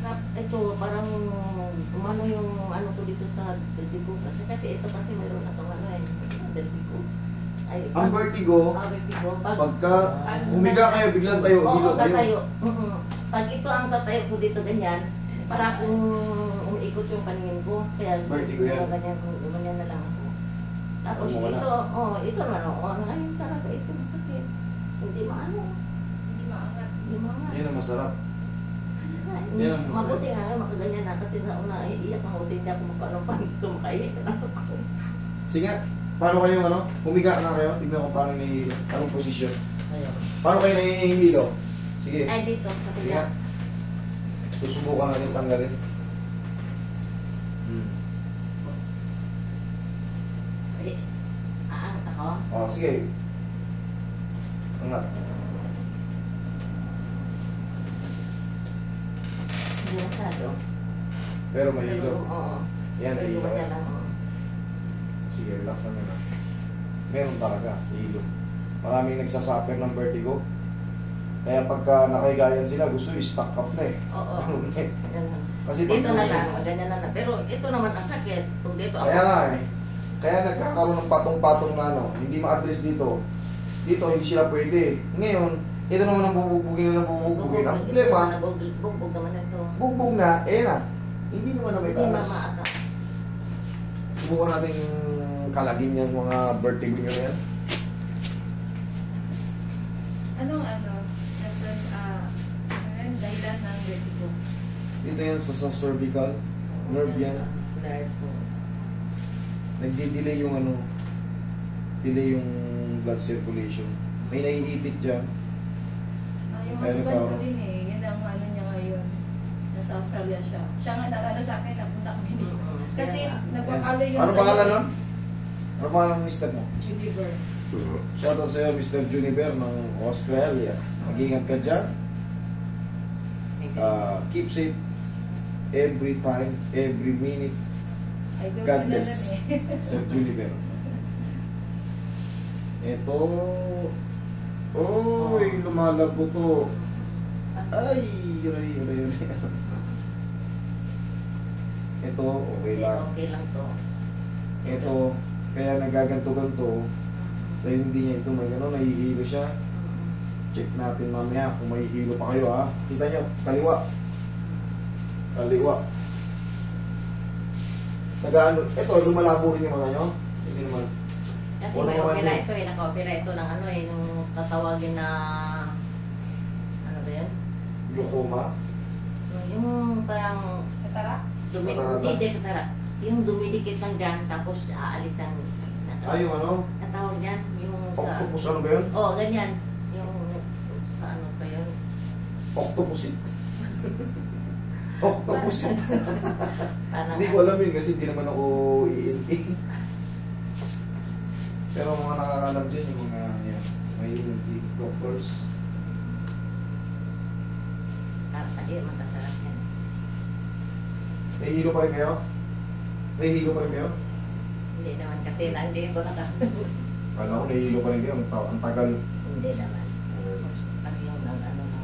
ito, parang umano yung ano ko dito sa vertigo. Kasi ito kasi mayroon na itong ano eh, vertigo. Ay, Ang vertigo, vertigo. pagka humiga kayo, biglang tayo, Oo, hilo kayo. tatayo. Pag ito ang tatayo ko dito ganyan, para kung umiikot yung paningin ko. Kaya Vertigo yan. ganyan, ganyan na lang ako. Tapos Wala. ito naman ako. Ngayon talaga ito masakit. Hindi maano. Hindi maangat. Hindi maangat. Yan ang masarap. Yan ang masarap. Mabuti nga ngayon makaganyan na kasi sa una iiyak na ako hindi ako makanumpang dito makahiya na ako. Sige, paano kayo ano? Humiga na kayo, tignan ko paano nahihilo. Anong posisyon? Ayun. Paano kayo nahihilo? Sige. Ay dito, sa Sige. tila. Susubukan natin tanggalin. Ay, aangat ako. Oh, sige. Angat. Hindi masyado. Pero mahilo. Oo. Yan, Pero hilo. ganyan lang. oo. Sige, relax na muna. Meron talaga, hilo. Maraming nagsasuffer ng vertigo. Kaya pagka nakahigayan sila, gusto i-stock up na eh. Oo. Ganyan lang. Kasi pag Dito na lang, ganyan na lang. Pero ito naman ang sakit. Kung dito ako. Kaya nga eh. Kaya nagkakaroon ng patong-patong na ano, hindi ma-address dito. Dito hindi sila pwede. Ngayon, ito naman ang bububugin na bububugin. Ang problema, Bugbog naman ito. bugbog na, na. Hindi naman na may Hindi taas. mamaata. Subukan natin kalagin yung mga vertigo nyo na yan. Anong reason, dahilan ng vertigo? Dito yan sa cervical. Nerve yan. Nerve. Nagdi-delay yung ano, delay yung blood circulation. May naiipit dyan. Yung Meron husband pa ko ako. din eh, yun ang ano niya ngayon. Nasa Australia siya. Siya nga nag-ano sa akin, napunta kami dito. Kasi nagpapalay yun Ano pangalan nun? Ano pangalan ng mister mo? Juniper. Shoutout sa'yo, Mr. Juniper ng Australia. Mag-ingat ka dyan. Keep safe every time, every minute. I don't God know bless. na eh. Sir Juniper. Ito. Oy, lumalago to. Ay, ray. Ito, okay lang. Okay lang to. Ito, kaya nagaganto-ganto. Dahil hindi niya ito may gano'n, nahihilo siya. Check natin mamaya kung may hilo pa kayo ha. Kita nyo, kaliwa. Kaliwa. Nagaano, ito, lumalabo rin yung mga nyo. Hindi naman. Kasi Wala may naman opera yun. ito eh. Naka-opera ito ng ano eh. Nung tatawagin na... Ano ba yun? Glaucoma. Yung parang... Katara? Katarata? Hindi, katarak. Yung dumidikit lang dyan, tapos aalis ang... Ay, yung ano? Natawag yan, yung sa... Octopus ano ba yun? Oo, ganyan. Yung sa ano pa yun? Octopusit. Octopusit. Parang... Hindi ko alam yun kasi hindi naman ako i-in. Pero mga nakakalam dyan yung mga yan, may doctors. Hindi, magkasarap yan. May hilo pa rin kayo? May hilo pa rin kayo? Hindi naman kasi nandito nakasunod. Kala ko may hilo pa rin kayo. Ang tagal. Hindi naman. Pag yung ano na...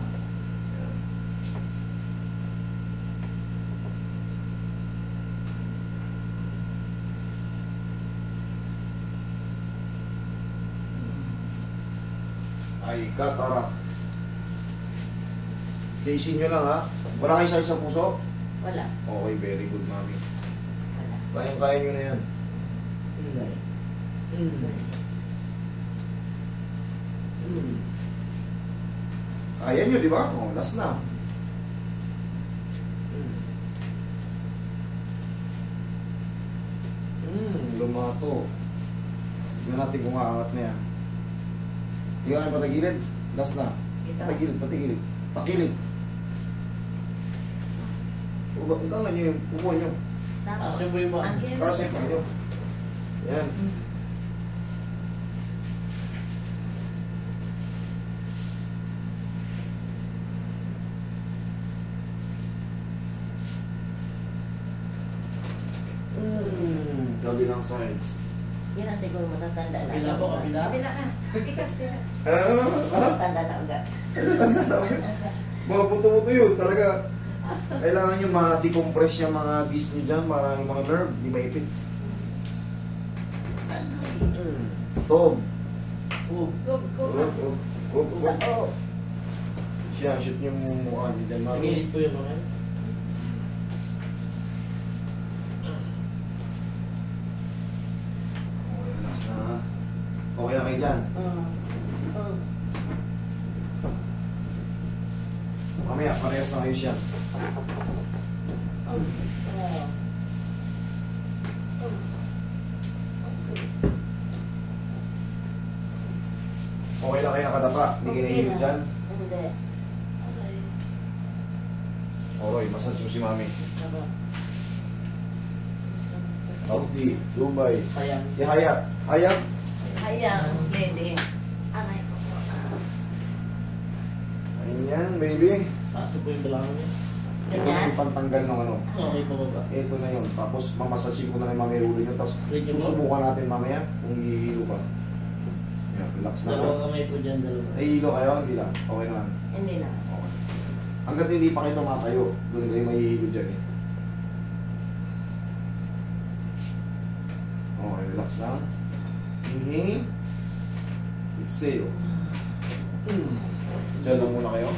Ay, katarak. Daisy nyo lang ha. Wala kayo sakit sa puso? Wala. Okay, very good mami. Wala. Kayang-kaya nyo na yan. Kaya nyo, di ba? O, last na. Lumato. Tignan natin kung aangat na yan. Tignan natin patagilid. Last na. Ito. Patagilid, patagilid. Takilid. Ugangan nyo yung upuan nyo. Tapos, Asan mo yung mga- ang hirap Para sa ito. inyo. Yan. Kabilang side. Yan ang siguro matatanda na. Kabila po, kabila. Kabila ka. Pikas. Ano? Matatanda na agad. Mga buto-buto yun, talaga. Kailangan nyo ma-decompress yung mga disc nyo dyan para yung mga nerve, di maipit. Tob. Go, go. Oh. Siya, shoot niyo yung mukha niyo dyan, mami. Nagilid po yung mga. Okay, relax na ha. Okay na kayo dyan. Mamaya, parehas na kayo siya. Okay na kayo nakadapa, hindi kayo nahihilo dyan. Hindi. Okay, massage mo si mami. Saudi, Dubai. Sayang. Si Hayat. Hayat? Hayang, lady. Aray ko po. Ayan, baby. Taas na po yung balangan niya. Ito Ganyan? yung pantanggal ng ano. Okay po ba? Ito na yun. Tapos mamassage ko na lang mamaya ulo nyo. Tapos Medyo po. susubukan natin mamaya kung hihilo pa. Yan, relax na. Dalawang kamay po dyan, dalawa. Nahihilo kayo? Hindi lang. Okay naman. Hindi na. Okay. Hanggat hindi pa kayo tumatayo, doon kayo mahihilo dyan eh. Okay, relax lang. Inhale. Exhale. Diyan lang muna kayo.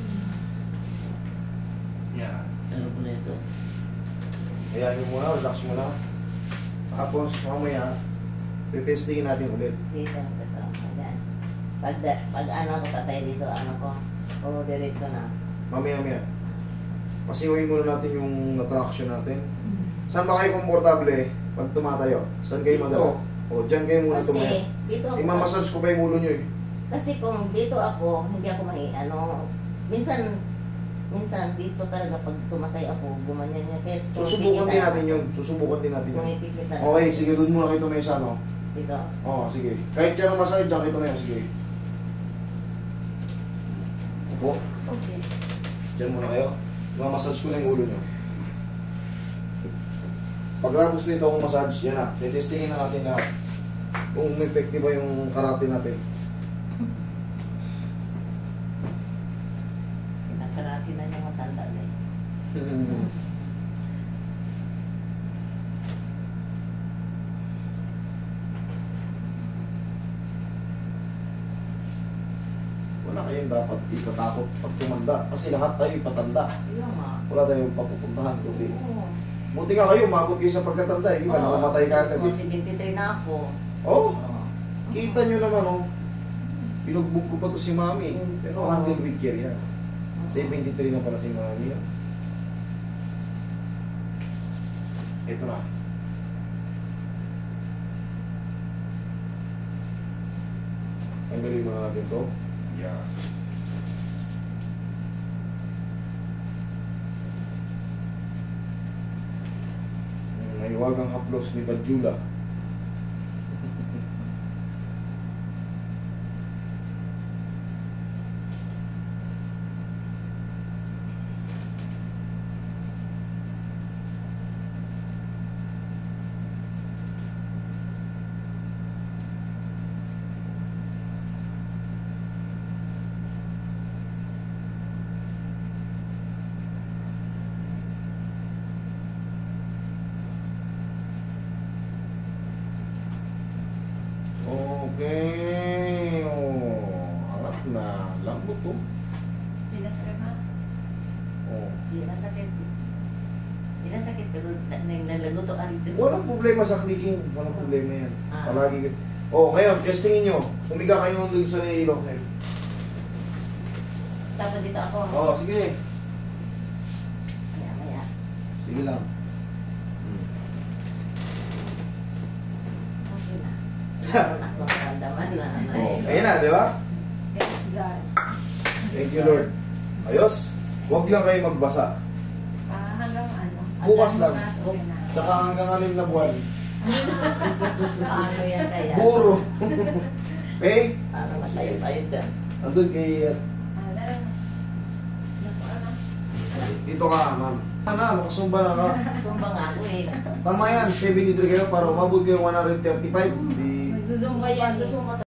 Yan. Ano po na ito? Ayan nyo muna, relax muna. Tapos mamaya, pipestingin natin ulit. Dito, ito. Ayan. Pag ano ko tatay dito, ano ko. O, diretso na. Mamaya. Pasiwain muna natin yung attraction natin. Saan ba kayo komportable pag tumatayo? Saan kayo Dito. madala? O, dyan kayo muna tumaya. Kasi, dito ako. Imamassage ko pa yung ulo nyo eh. Kasi kung dito ako, hindi ako minsan dito talaga pag tumatay ako, gumanyan niya. Kaya Susubukan din natin yun. Susubukan din natin yun. Pumipikit na. Okay, sige, doon muna kayo tumaya sa ano. Dito. Oo, sige. Kahit dyan ang massage, dyan kayo tumaya. Sige. Opo. Okay. Diyan muna kayo. Mamassage ko lang yung ulo nyo. Pagkatapos nito akong massage, yan na. Tetestingin na natin lahat. Kung effective ba yung karate natin. Nakarati na niya matanda na eh. Wala kayong dapat itatakot pag tumanda. Kasi lahat tayo ipatanda. Yun nga. Wala tayong papupuntahan. Kundi. Oo. Buti nga kayo, umabot kayo sa pagkatanda. Hindi ba? Nakamatay ka agad. Oo, 73 na ako. Oh, Oo. kita nyo naman oh. Pinugbog ko pa to si mami. Pero Oo. handle with care yan. 73 na pala si mami. Ito na. Tanggalin muna natin to. Yeah. Naiwagang haplos ni Bajula. Okay. Oh, angat na. Lambot to. Pinas ka na. Oh. Hindi na sakit. Hindi na sakit pero nalago to arito. Walang problema sa clicking. Walang problema yan. Ah. Palagi. Oh, ngayon, testingin nyo. Umiga kayo dun sa nilok na yun. Tapos dito ako. Oh, sige. Maya. Sige lang. Okay na. Meron ako naramdaman na. Oh, ayun na, di ba? Thanks God. Thank you, Lord. Ayos. Huwag lang kayo magbasa. Hanggang ano? Bukas lang. Bukas, okay na. Tsaka hanggang 6 na buwan. Paano yan kaya? Puro. Okay? Paano matayo-tayo dyan? Andun kay... Dara. Naku, ano? Dito ka, ma'am. Na, makasumba na ka. Sumba nga ako eh. Tama yan, 73 kayo para umabot kayo 135. Di... Nagsusumba yan. Sumba